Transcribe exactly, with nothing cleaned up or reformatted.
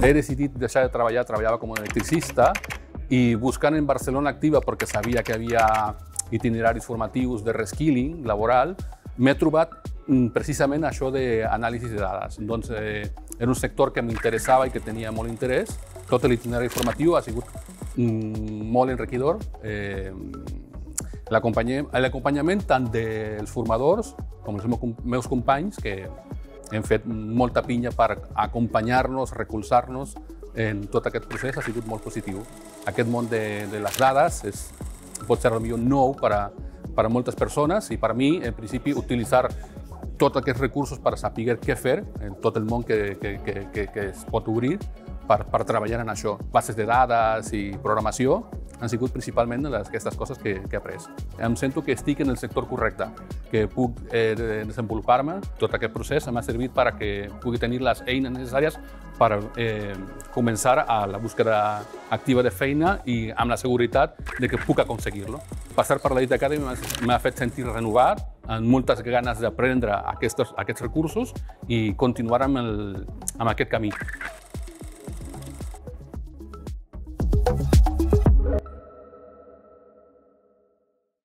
he decidit deixar de treballar, treballava com a electricista, i buscant en Barcelona Activa, perquè sabia que hi havia itineraris formatius de reskilling laboral, m'he trobat precisament això d'anàlisi de dades. Doncs eh, era un sector que m'interessava i que tenia molt interès. Tot l'itinerari formatiu ha sigut mm, molt enriquidor. Eh, L'acompanyament tant dels formadors com els meus companys, que hem fet molta pinya per acompanyar-nos, recolzar-nos en tot aquest procés, ha sigut molt positiu. Aquest món de, de les dades és, pot ser potser nou per a, per a moltes persones i per a mi, en principi, utilitzar tots aquests recursos per saber què fer en tot el món que, que, que, que, que es pot obrir per, per treballar en això. Bases de dades i programació han sigut principalment aquestes coses que, que he après. Em sento que estic en el sector correcte, que puc eh, desenvolupar-me. Tot aquest procés m'ha servit perquè pugui tenir les eines necessàries per eh, començar a la búsqueda activa de feina i amb la seguretat de que puc aconseguir-lo. Passar per l'Elite Academy m'ha fet sentir renovat, amb moltes ganes d'aprendre aquests, aquests recursos i continuar amb, el, amb aquest camí.